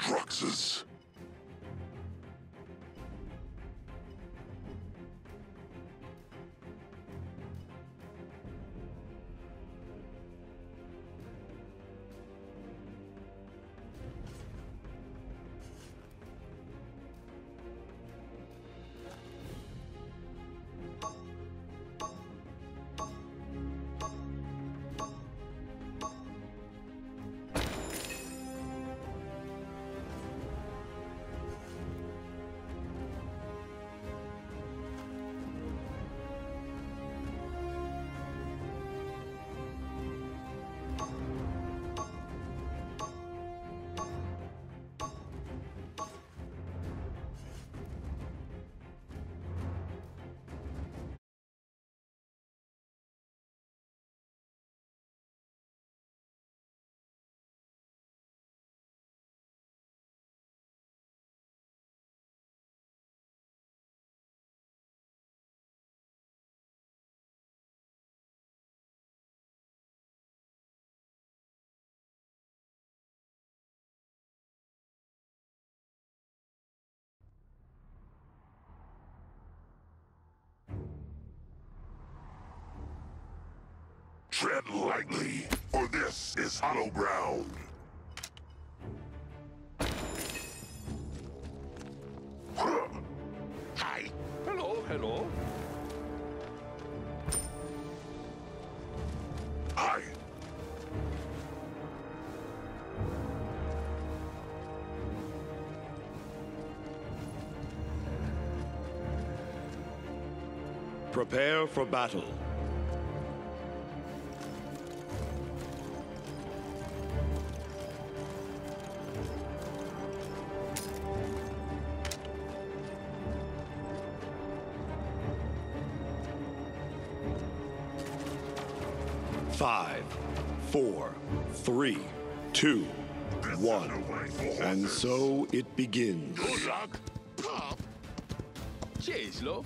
Druxes. Tread lightly, for this is hollow ground. Hi. Hello, hello. Hi. Prepare for battle. Five, four, three, two, one. And so it begins. Good luck. Cheers, love.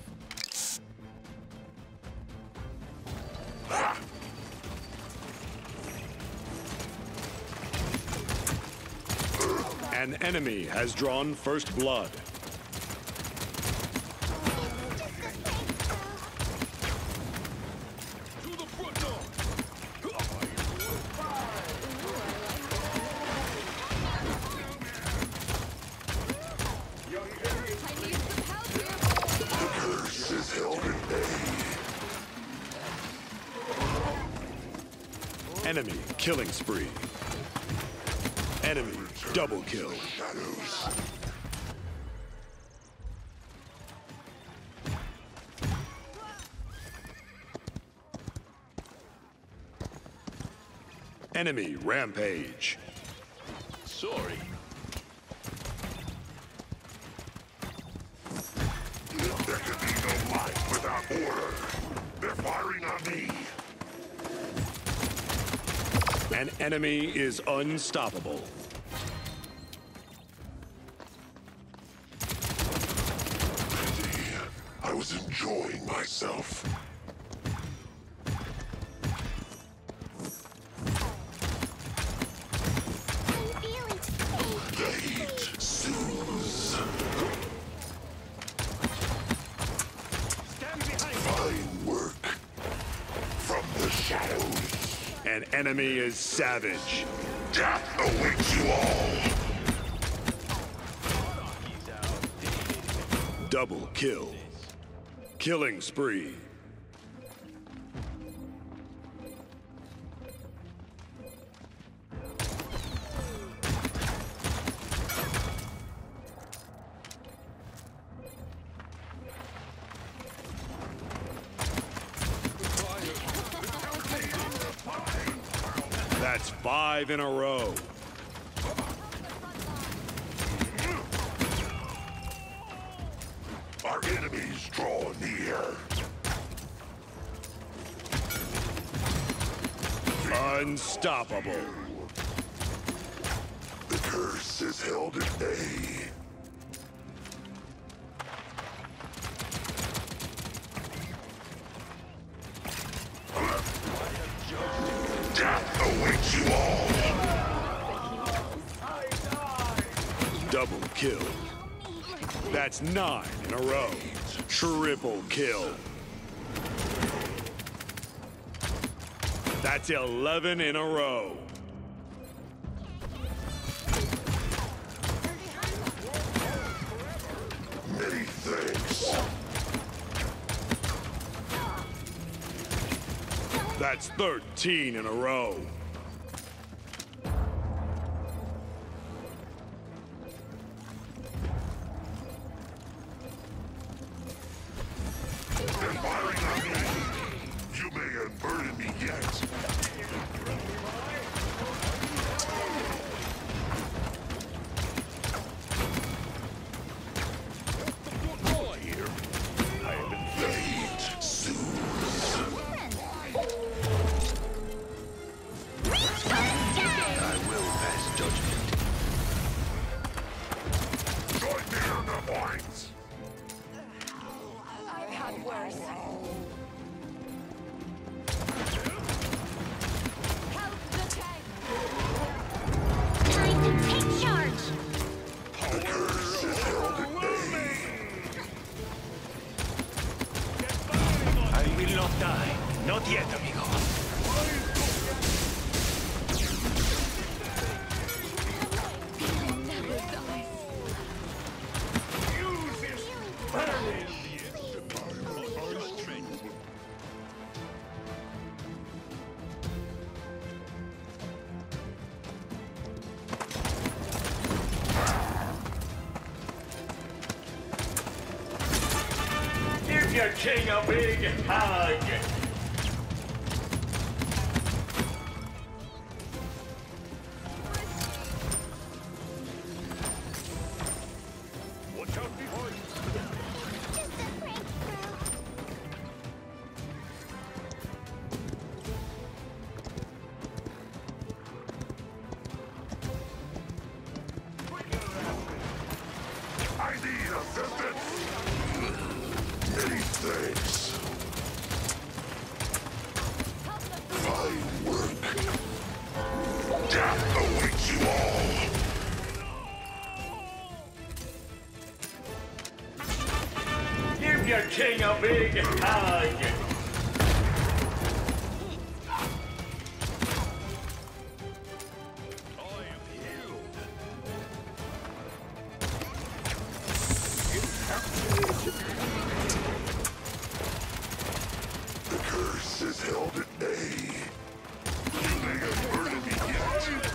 An enemy has drawn first blood. Enemy killing spree. Enemy double kill. Shadows. Enemy rampage. Sorry. There can be no life without order. They're firing on me. An enemy is unstoppable. I was enjoying myself. The heat soothes. Fine work. From the shadows. An enemy is savage. Death awaits you all. Double kill. Killing spree. That's 5 in a row. Our enemies draw near. Unstoppable. The curse is held at bay. Death awaits you all. kill. That's 9 in a row. Triple kill. That's 11 in a row. Many thanks. That's 13 in a row. They're firing on me. You may unburden me yet. Not yet, amigo. Give your king a big hug. I need assistance. Many thanks. Fine work. Death awaits you all. Give your king a big hug. The curse is held at bay. You may unburden me yet.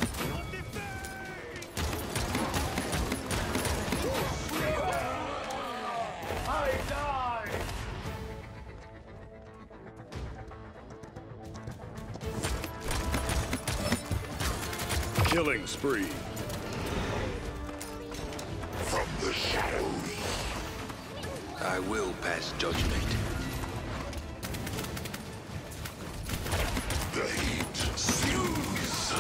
I die! Killing spree. From the shadows. I will pass judgment. The heat soothes.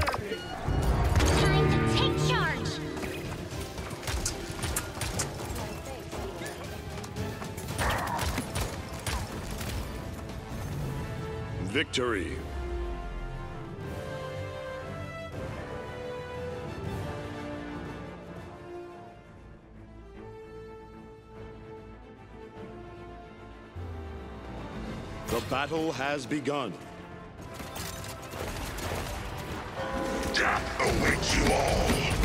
Time to take charge! Victory. The battle has begun. Death awaits you all.